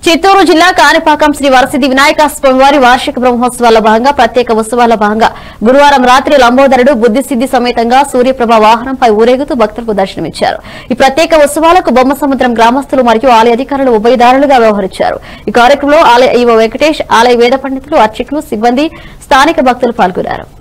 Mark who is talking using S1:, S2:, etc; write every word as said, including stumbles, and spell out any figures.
S1: చిత్తూరు జిల్లా కాణిపాకం శ్రీ వరసిద్ధి వినాయక స్వామివారి వార్షిక బ్రహ్మోత్సవాల భాగంగా ప్రత్యేక ఉత్సవాల భాగంగా గురువారం రాత్రి లంబోదరుడు బుద్ధిసిద్ధి సమేతంగా సూర్యప్రభ వాహనంపై ఊరేగుతూ భక్తులకు దర్శనమిచ్చారు. ఈ ప్రత్యేక ఉత్సవాలకు బొమ్మసముద్రం గ్రామస్తులు మరియు ఆలయ అధికారులు ఉభయదారులుగా వ్యవహరించారు. ఈ కార్యక్రమంలో ఆలయ ఈవో వెంకటేష్, ఆలయ వేద పండితులు, అర్చకులు, సిబ్బంది, స్థానిక భక్తులు పాల్గొన్నారు.